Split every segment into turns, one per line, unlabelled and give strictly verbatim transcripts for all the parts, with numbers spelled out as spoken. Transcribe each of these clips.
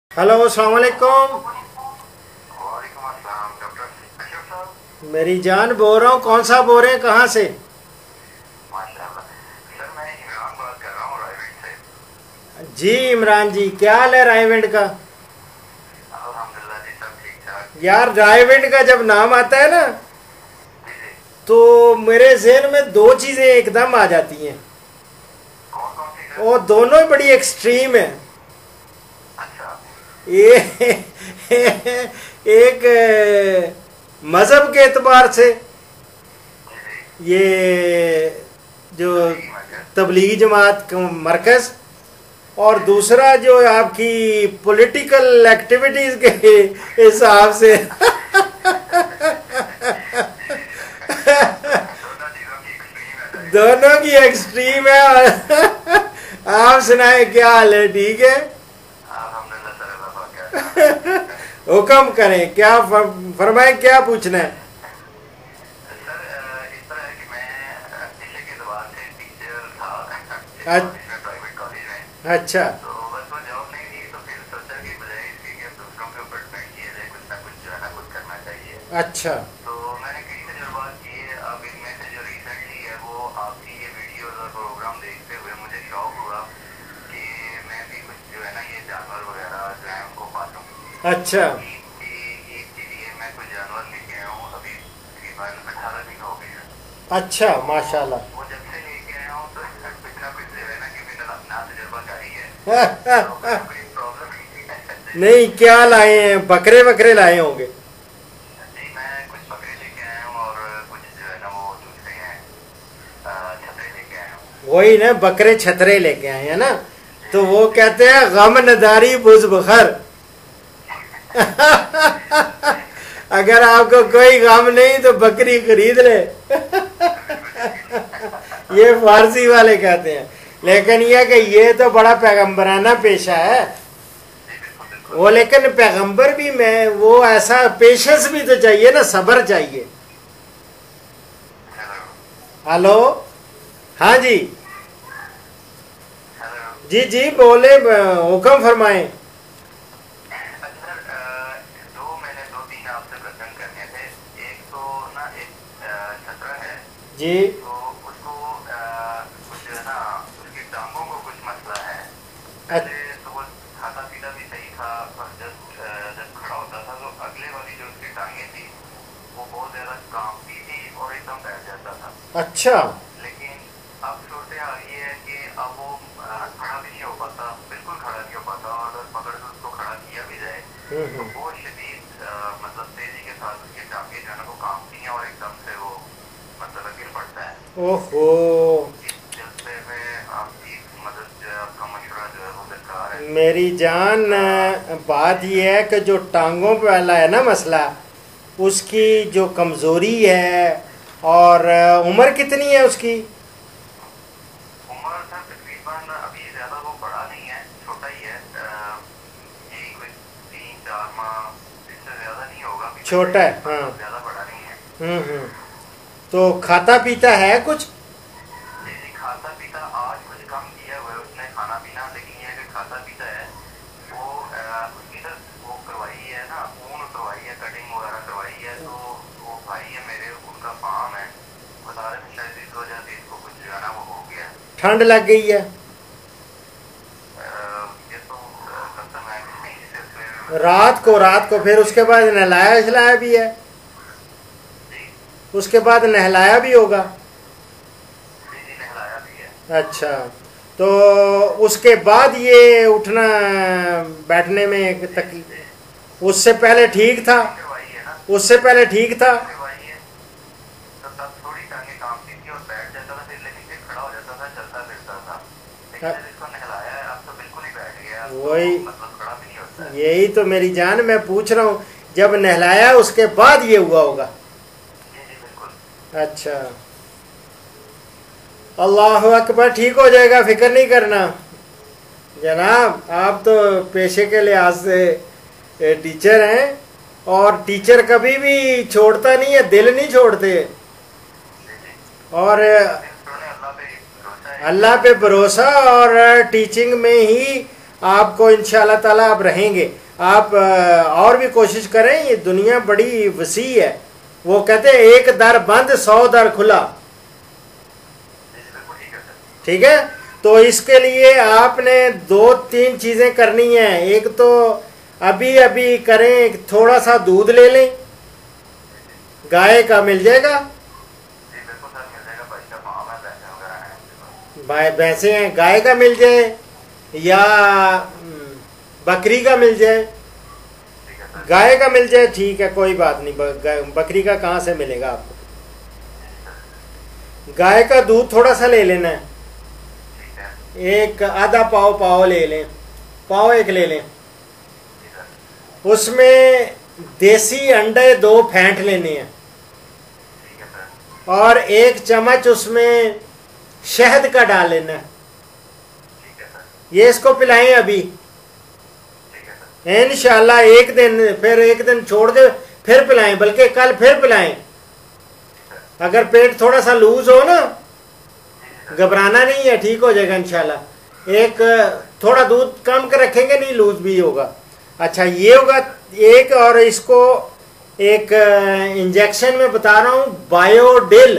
Hello, अस्सलाम वालेकुम।
वालेकुम अस्सलाम। डॉक्टर अशरफ साहब?
मेरी जान बोल रहा हूँ। कौन सा बोल रहे हैं, कहाँ से?
माशाल्लाह सर, मैं इमरान बात कर रहा हूँ रायगढ़ से।
जी इमरान जी, क्या हाल है रायविंड का?
अल्हम्दुलिल्लाह जी, सब ठीक ठाक।
यार रायविंड का जब नाम आता है ना
जी जी।
तो मेरे जहन में दो चीजें एकदम आ जाती हैं।
कौन कौन सी सर?
वो दोनों ही बड़ी एक्सट्रीम है।
अच्छा।
ये एक मजहब के एतबार से
जी जी।
ये जो
तबलीगी मरकज।
तबलीगी जमात का मरकज, और दूसरा जो आपकी पॉलिटिकल एक्टिविटीज के हिसाब से
दोनों चीजों की एक्सट्रीम है सर।
दोनों की एक्सट्रीम है। और आप सुनाए, क्या हाल है? ठीक है।
अल्हम्दुलिल्लाह सर, अल्लाह पाक का एहसान है।
हुक्म करें, क्या फर- फरमाएं, क्या पूछना है?
सर अ, इस तरह है कि मैं अ, पेशे के एतबार से टीचर था एक
अ-
कॉलेज में, प्राइवेट कॉलेज में।
अच्छा
तो बस वो जॉब नहीं थी, तो फिर सोचा कि बजाय इसके कि अब दूसरों के ऊपर डिपेंड किया जाए, कुछ ना कुछ जो है ना कुछ करना चाहिए।
अच्छा
तो मैंने कई तजुर्बात किए। अब इनमें से जो रिसेंटली है वो आपकी ये वीडियोस और प्रोग्राम देखते हुए मुझे शौक हुआ कि मैं भी कुछ जो है ना ये जानवर वगैरह जो है उनको पालूं।
अच्छा
ईद की ईद के लिए मैं कुछ जानवर लेके आया हूँ, अभी तकरीबन अठारह दिन हो गए हैं।
अच्छा, माशाल्लाह।
वो जब से लेके आया हूँ तो कुछ ना कुछ जो है ना कि मैंने अपना तजुर्बा जारी है, तो कोई ना कोई प्रॉब्लम नहीं।
नहीं, क्या लाए हैं? बकरे बकरे लाए होंगे।
जी, मैं कुछ बकरे लेके आया हूँ और कुछ जो है ना वो दूसरे हैं अ, छतरे लेके आया हूँ।
वही ना, बकरे छतरे लेके आए हैं ना, तो वो कहते हैं गम नदारी बुज बखर। अगर आपको कोई गम नहीं तो बकरी खरीद ले। ये फारसी वाले कहते हैं। लेकिन यह कि ये तो बड़ा पैगंबराना पेशा है
जी बिल्कुल बिल्कुल।
वो। लेकिन पैगंबर भी, मैं वो ऐसा पेशेंस भी तो चाहिए ना, सब्र चाहिए।
हेलो
हेलो, हाँ जी।
हेलो।
जी जी बोले, हुक्म फरमाएं।
अच्छा सर, अ, दो मैंने दो तीन आपसे प्रश्न करने थे। एक तो ना एक अ, छतरा है,
जी
तो उसको अ, कुछ जो है ना उसकी टांगों को कुछ मसला है।
अ-
पहले तो वो खाता पीता भी सही था, और जब अ, जब खड़ा होता था तो अगले वाली जो उसकी टांगे थी वो बहुत ज्यादा कांपती थी और एकदम बैठ जाता था।
अच्छा।
लेकिन अब सूरत हाल ये है कि अब वो अ, खड़ा भी नहीं हो पाता, बिल्कुल खड़ा नहीं हो पाता, और अगर पकड़ के उसको खड़ा किया भी जाए
हम्म
तो
हम्म।
बहुत शदीद अ, मतलब तेजी के साथ उसकी टांगे जो है ना वो कांपती हैं और एकदम से वो मतलब गिर पड़ता है।
ओहो,
इस सिलसिले में आपकी मदद जो है, आपका मशवरा जो है वो दरकार है।
मेरी जान, अ, बात यह है कि जो टांगों पे वाला है ना मसला, उसकी जो कमजोरी है, और अ, उम्र कितनी है उसकी?
उम्र सर तकरीबन अभी ज्यादा वो बड़ा नहीं है, छोटा ही है। अ, यही कोई तीन चार माह, इससे ज्यादा नहीं होगा अभी तक।
छोटा है, हाँ।
मतलब ज्यादा बड़ा नहीं है।
हम्म हम्म। तो खाता पीता है कुछ?
जी जी, खाता पीता आज कुछ कम किया हुआ है उसने खाना पीना, लेकिन ये है कि खाता पीता है। वो अ, उसकी ना वो करवाई है ना, ऊन उतरवाई है, कटिंग वगैरह करवाई है। तो वो भाई है मेरे, उनका फार्म है, बता रहे थे शायद इस वजह से इसको कुछ जो है ना वो हो गया है।
ठंड लग गई है?
अ, ये तो अ, कसम है कि नहीं, इस सिलसिले में
रात को रात को फिर उसके बाद नहलाया खिलाया भी है?
जी
उसके बाद नहलाया भी होगा?
जी जी, नहलाया भी है।
अच्छा, तो उसके बाद ये उठना बैठने में एक
जी
तकलीफ?
जी,
उससे पहले ठीक था?
कटिंग करवाई है ना,
उससे पहले ठीक था?
कटिंग करवाई है, तो तब थोड़ी टांगे कांपती थी और बैठ जाता था फिर, लेकिन फिर खड़ा हो जाता था, चलता फिरता था। लेकिन जब इसको नहलाया है अब तो बिल्कुल ही बैठ गया, अब तो
वही,
मतलब खड़ा भी नहीं होता है।
यही तो मेरी जान मैं पूछ रहा हूँ, जब नहलाया उसके बाद ये हुआ होगा।
जी जी बिल्कुल।
अच्छा, अल्लाह अकबर, ठीक हो जाएगा, फिक्र नहीं करना जनाब। आप तो पेशे के लिहाज से ए, टीचर हैं, और टीचर कभी भी छोड़ता नहीं है, दिल नहीं छोड़ते।
जी जी,
और
दिल छोड़ने अल्लाह पे भरोसा है।
अल्लाह पे भरोसा, और टीचिंग में ही आपको इंशाल्लाह ताला आप रहेंगे। आप और भी कोशिश करें, ये दुनिया बड़ी वसी है। वो कहते हैं एक दर बंद सौ दर खुला। ठीक है, तो इसके लिए आपने दो तीन चीजें करनी है। एक तो अभी अभी करें, थोड़ा सा दूध ले लें, गाय का मिल जाएगा, भाई भैंसे हैं, गाय का मिल जाए या बकरी का मिल जाए। गाय का मिल जाए ठीक है, कोई बात नहीं, बकरी का कहाँ से मिलेगा आपको। गाय का दूध थोड़ा सा ले लेना है, एक आधा पाव पाव ले लें, पाव एक ले लें। उसमें देसी अंडे दो फेंट लेने हैं और एक चम्मच उसमें शहद का डाल लेना है। ये इसको पिलाएं अभी, इंशाल्लाह एक दिन, फिर एक दिन छोड़ के फिर पिलाएं, बल्कि कल फिर पिलाएं। अगर पेट थोड़ा सा लूज हो ना, घबराना नहीं है, ठीक हो जाएगा इंशाल्लाह। एक थोड़ा दूध कम कर रखेंगे, नहीं लूज भी होगा। अच्छा ये होगा एक, और इसको एक इंजेक्शन में बता रहा हूं, बायोडेल।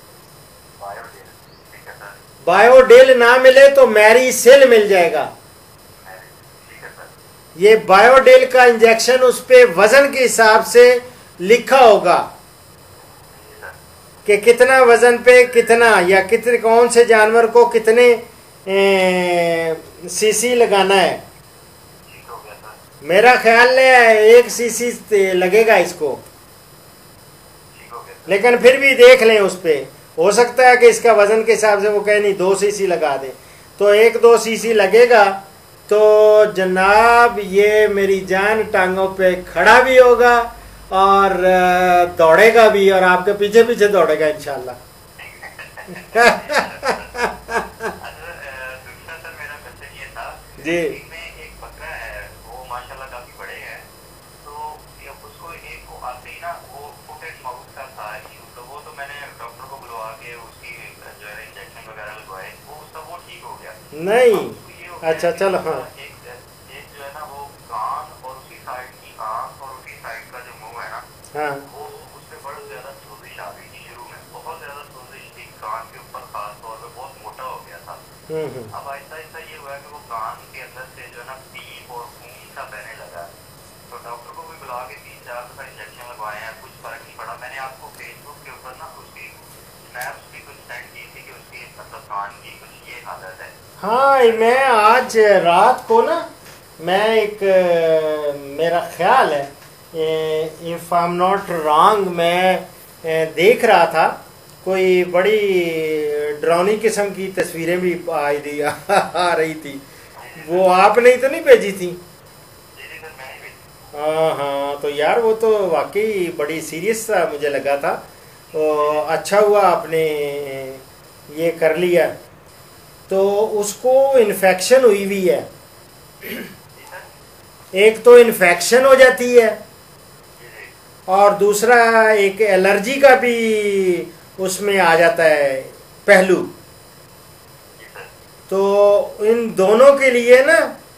बायोडेल ना मिले तो मैरीसेल मिल जाएगा। ये बायोडेल का इंजेक्शन उस पे वजन के हिसाब से लिखा होगा कि कितना वजन पे कितना, या कितने कौन से जानवर को कितने ए, सीसी लगाना है। मेरा ख्याल है एक सीसी लगेगा इसको, लेकिन फिर भी देख लें उस पे। हो सकता है कि इसका वजन के हिसाब से वो कहे नहीं दो सीसी लगा दे, तो एक दो सीसी लगेगा। तो जनाब ये मेरी जान टांगों पे खड़ा भी होगा और दौड़ेगा भी, और आपके पीछे पीछे दौड़ेगा इंशाल्लाह। जी नहीं, अच्छा चलो, हाँ
एक एक जो है ना वो कान और उसी साइड की आंख और उसी साइड का जो मुंह है ना,
हाँ
वो उससे बहुत ज्यादा सोजिश आ गई थी। शुरू में बहुत ज्यादा सोजिश थी कान के ऊपर, खास तौर पे बहुत मोटा हो गया था। अब आहिस्ता आहिस्ता ये हुआ कि वो कान के अंदर से जो है ना पीप और खून सा बहने लगा। तो डॉक्टर को भी बुला के तीन चार दफा इंजेक्शन लगवाए हैं, कुछ फर्क नहीं पड़ा। मैंने आपको फेसबुक के ऊपर ना उसकी स्नैप्स भी कुछ सेंड की थी कि उसकी मतलब कान की कुछ ये हालत है।
हाँ, मैं आज रात को ना, मैं एक मेरा ख्याल है, if I am not wrong, मैं देख रहा था कोई बड़ी डरावनी किस्म की तस्वीरें भी आई थी आ रही थी। वो आपने ही तो नहीं भेजी थी? हाँ हाँ, तो यार वो तो वाकई बड़ी सीरियस सा मुझे लगा था। तो अच्छा हुआ आपने ये कर लिया। तो उसको इन्फेक्शन हुई हुई है, एक तो इन्फेक्शन हो जाती है और दूसरा एक एलर्जी का भी उसमें आ जाता है पहलू। तो इन दोनों के लिए ना,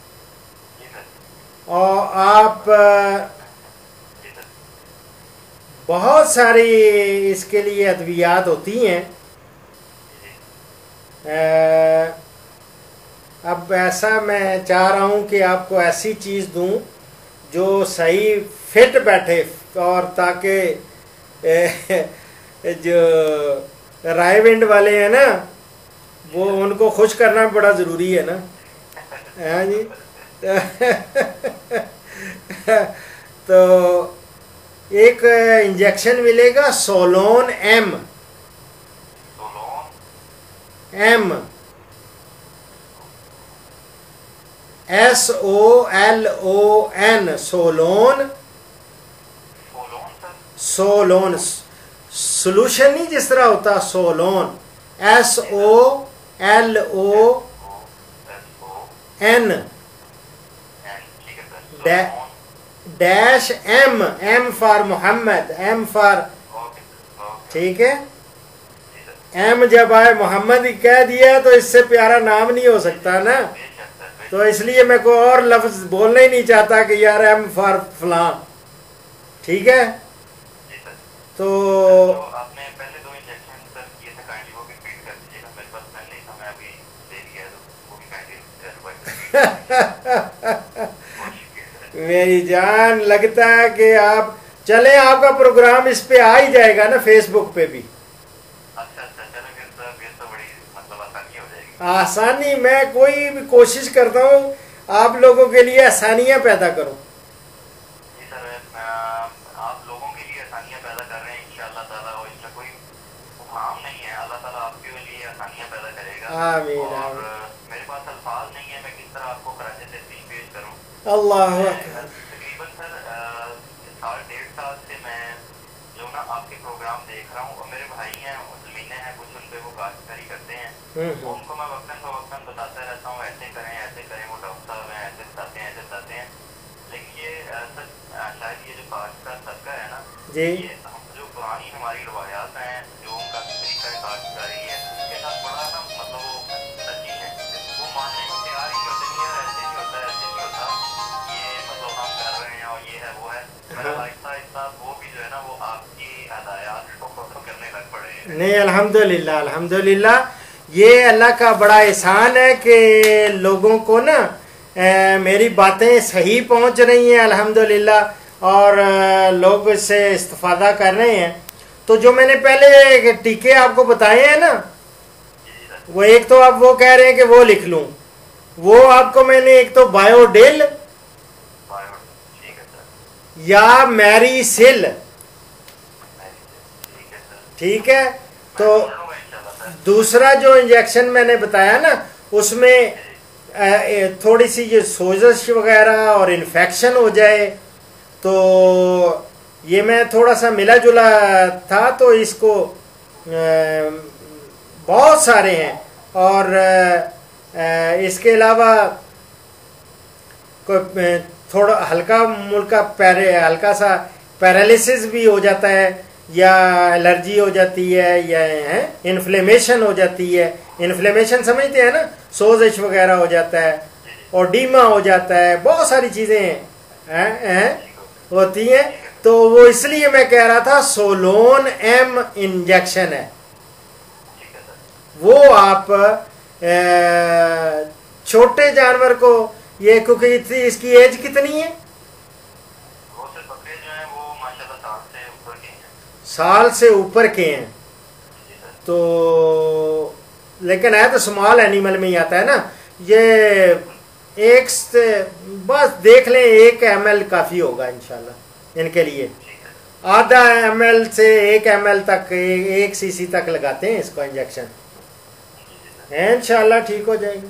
और आप बहुत सारी इसके लिए अद्वियात होती हैं। अब ऐसा मैं चाह रहा हूं कि आपको ऐसी चीज़ दूं जो सही फिट बैठे, और ताकि जो रायविंड वाले हैं ना, वो उनको खुश करना बड़ा ज़रूरी है ना। हाँ जी। तो एक इंजेक्शन मिलेगा Solon M, M S O L O N, Solon. Solon solution नहीं जिस तरह होता, Solon, S O L O N dash M, M for Mohammed, M for, ठीक है। एम जब आए मोहम्मद ही कह दिया तो इससे प्यारा नाम नहीं हो सकता ना। तो इसलिए मैं कोई और लफ्ज बोलना ही नहीं चाहता कि यार एम फॉर फलां, ठीक है।
जी सर।
तो
तो आपने पहले दो इंजेक्शन सर किए थे, काइंडली वो भी रिपीट कर दीजिएगा, मेरे पास पेन नहीं था, मैं अभी दे दिया है तो वो भी काइंडली।
मेरी जान, लगता है कि आप चले, आपका प्रोग्राम इस पे आ ही जाएगा ना फेसबुक पे भी।
अच्छा अच्छा, चलो फिर तो फिर तो बड़ी मतलब आसानी हो जाएगी।
आसानी, मैं कोई भी कोशिश करता हूँ आप लोगों के लिए आसानियां पैदा करूँ।
जी सर, आप लोगों के लिए आसानियां पैदा कर रहे हैं इंशाअल्लाह ताला, और इसमें कोई मुकाम नहीं है, अल्लाह ताला आपके लिए आसानियां पैदा करेगा।
आमीन
और
आमीन।
मेरे पास अल्फाज नहीं है, मैं किस तरह आपको कराचे से पेश करूँ।
अल्लाह
तकरीबन सर साल डेढ़ साल से मैं जो ना आपके प्रोग्राम देख रहा हूँ, और मेरे भाई हैं मुस्लिमीने हैं कुछ, उन पे वो काश्तकारी करते हैं, तो उनको मैं वक्तन फवक्तन बताता रहता हूँ ऐसे करें ऐसे करें, वो डॉक्टर साहब हैं ऐसे बताते हैं ऐसे बताते हैं। लेकिन ये सर शायद ये जो काश्तकार तबका है ना
जी,
ये हम जो पुरानी हमारी रवायात हैं, जो उनका तरीका काश्तकारी है, उसके साथ बड़ा ना मतलब वो सच्ची है, वो मानने को तैयार ही होते नहीं है, ऐसे नहीं होता ऐसे नहीं होता, ये मतलब हम कर रहे हैं और ये है वो है। मेरा आहिस्ता आहिस्ता वो भी जो है ना वो आपकी हदायत को फॉलो करने लग पड़े हैं।
नहीं, अल्हम्दुलिल्लाह अल्हम्दुलिल्लाह, ये अल्लाह का बड़ा एहसान है कि लोगों को ना ए, मेरी बातें सही पहुंच रही हैं अल्हम्दुलिल्लाह, और ए, लोग इससे इस्तिफादा कर रहे हैं। तो जो मैंने पहले टीके आपको बताए हैं ना, वो एक तो आप वो कह रहे हैं कि वो लिख लूं, वो आपको मैंने एक तो बायोडेल या मैरीसेल, ठीक है। तो दूसरा जो इंजेक्शन मैंने बताया ना, उसमें थोड़ी सी ये सोजश वगैरह और इन्फेक्शन हो जाए, तो ये मैं थोड़ा सा मिला जुला था, तो इसको बहुत सारे हैं। और इसके अलावा कोई थोड़ा हल्का मुल्का पैरे हल्का सा पैरालिसिस भी हो जाता है, या एलर्जी हो जाती है, या है इन्फ्लेमेशन हो जाती है। इन्फ्लेमेशन समझते हैं ना, सोजिश वगैरह हो जाता है, और डीमा हो जाता है, बहुत सारी चीज़ें हैं, हैं होती हैं। तो वो इसलिए मैं कह रहा था सोलोन एम इंजेक्शन है, वो आप छोटे जानवर को ये, क्योंकि इतनी इसकी एज कितनी है, साल से ऊपर के हैं, तो लेकिन है तो स्मॉल एनिमल में ही आता है ना ये। एक से बस देख लें, एक एम एल काफ़ी होगा इंशाल्लाह इनके लिए। आधा एम एल से एक एम एल तक, एक सी सी तक लगाते हैं इसको इंजेक्शन, इंशाल्लाह ठीक हो जाएगी।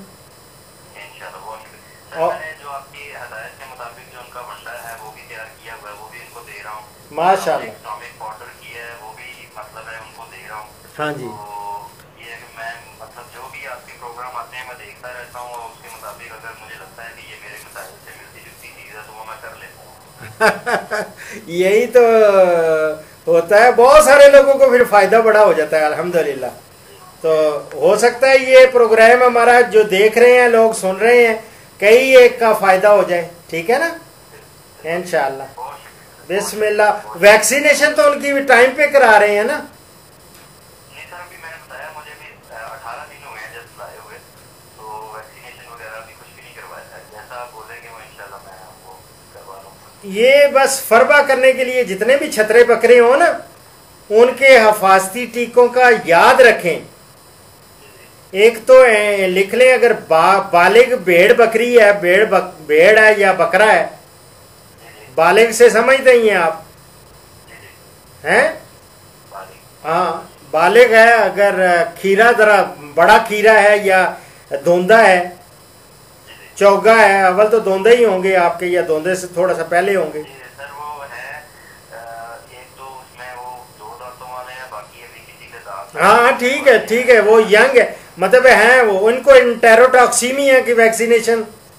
और जो आपकी हदायत के मुताबिक जो उनका वंडा है वो भी तैयार किया हुआ है, वो भी इनको दे रहा हूँ
माशाल्लाह।
इस्लामिक पाउडर की है वो भी मतलब है उनको दे रहा हूँ।
हाँ जी,
तो ये कि मैं मतलब जो भी आपके प्रोग्राम आते हैं मैं देखता रहता हूँ, और उसके मुताबिक अगर मुझे लगता है कि ये मेरे मसाइल से मिलती जुलती चीज़ है तो वो मैं कर लेता हूँ।
यही तो होता है, बहुत सारे लोगों को फिर फायदा बड़ा हो जाता है अल्हम्दुलिल्लाह। तो हो सकता है ये प्रोग्राम हमारा जो देख रहे हैं लोग, सुन रहे हैं, कई एक का फायदा हो जाए, ठीक है ना इंशाअल्लाह। बिस्मिल्लाह। वैक्सीनेशन तो उनकी भी टाइम पे करा रहे हैं ना?
नहीं सर, अभी मैंने बताया मुझे भी अठारह दिन हुए हैं जब लाए हुए, तो वैक्सीनेशन वगैरह अभी कुछ भी नहीं करवाया है। जैसा आप बोलेंगे वो इंशाल्लाह मैं आपको करवा लूँगा।
ये बस फरबा करने के लिए जितने भी छतरे बकरे हो ना, उनके हिफाजती टीकों का याद रखें। एक तो लिख लें, अगर बा, बालिग भेड़ बकरी है, भेड़ बक, भेड़ है या बकरा है, बालिग से समझते ही हैं आप, हैं? हाँ, बालिग है। अगर खीरा जरा बड़ा खीरा है या धोंदा है, चौगा है, अव्वल तो धोंदे ही होंगे आपके, या धोंदे से थोड़ा सा पहले होंगे।
सर वो है एक तो उसमें वो दो दांतों वाले हैं, बाकी अभी किसी के दांत।
हाँ ठीक है, ठीक है, वो यंग है, मतलब है वो, उनको इंटेरोटॉक्सीमिया की वैक्सीनेशन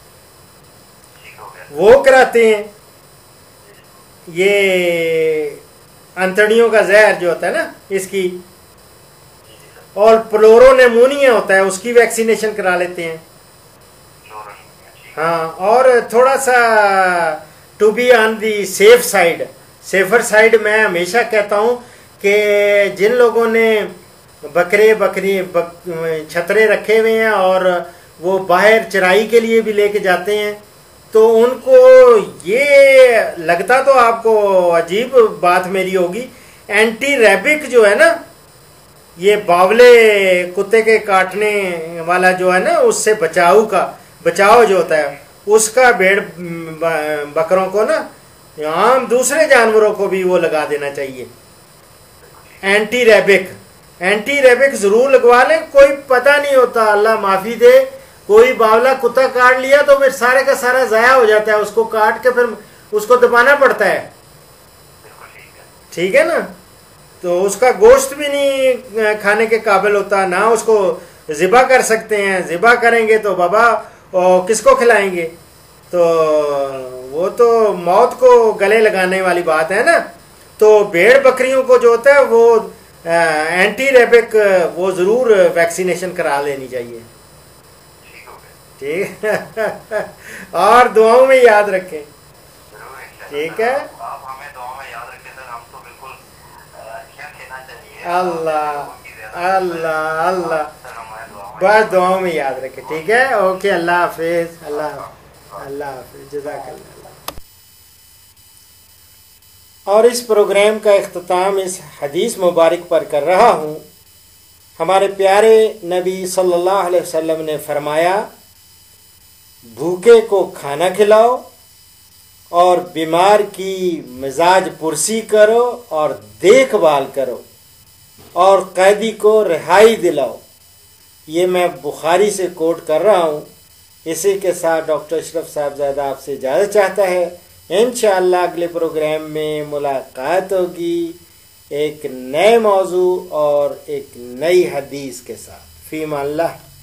वो कराते हैं। ये अंतड़ियों का जहर जो होता है ना इसकी, और प्लोरोनेमोनिया होता है, उसकी वैक्सीनेशन करा लेते हैं। हाँ, और थोड़ा सा to be on the safe side, safer side मैं हमेशा कहता हूँ कि जिन लोगों ने बकरे बकरी बक, छतरे रखे हुए हैं और वो बाहर चराई के लिए भी लेके जाते हैं, तो उनको ये लगता तो आपको अजीब बात मेरी होगी, एंटी रैबिक जो है ना, ये बावले कुत्ते के काटने वाला जो है ना, उससे बचाव का बचाव जो होता है उसका भेड़ बकरों को ना, आम दूसरे जानवरों को भी वो लगा देना चाहिए, एंटी रैबिक। एंटी रैबिक जरूर लगवा लें, कोई पता नहीं होता, अल्लाह माफी दे, कोई बावला कुत्ता काट लिया तो फिर सारे का सारा जाया हो जाता है, उसको काट के फिर उसको दबाना पड़ता है, ठीक है ना। तो उसका गोश्त भी नहीं खाने के काबिल होता, ना उसको ज़िबा कर सकते हैं, ज़िबा करेंगे तो बाबा और किसको खिलाएंगे, तो वो तो मौत को गले लगाने वाली बात है ना। तो भेड़ बकरियों को जो होता है वो एंटी रैबिक वो ज़रूर वैक्सीनेशन करा लेनी चाहिए, ठीक है। और दुआओं में याद रखें, ठीक है।
आप हमें दुआ में याद रखें सर, हम तो बिल्कुल अच्छा खेलना चाहिए।
अल्लाह अल्लाह अल्लाह, बस दुआओं में याद रखें, ठीक है। ओके, अल्लाह हाफिज, अल्लाह अल्लाह हाफिज, जज़ाकल्लाह। और इस प्रोग्राम का इख्तिताम इस हदीस मुबारक पर कर रहा हूँ। हमारे प्यारे नबी सल्लल्लाहु अलैहि वसल्लम ने फरमाया, भूखे को खाना खिलाओ और बीमार की मिजाज पुरसी करो और देखभाल करो और कैदी को रिहाई दिलाओ। ये मैं बुखारी से कोट कर रहा हूँ। इसी के साथ डॉक्टर अशरफ साहबजादा आपसे इजाज़त चाहता है। इंशाअल्लाह अगले प्रोग्राम में मुलाकात होगी एक नए मौजू और एक नई हदीस के साथ। फीमा अल्लाह।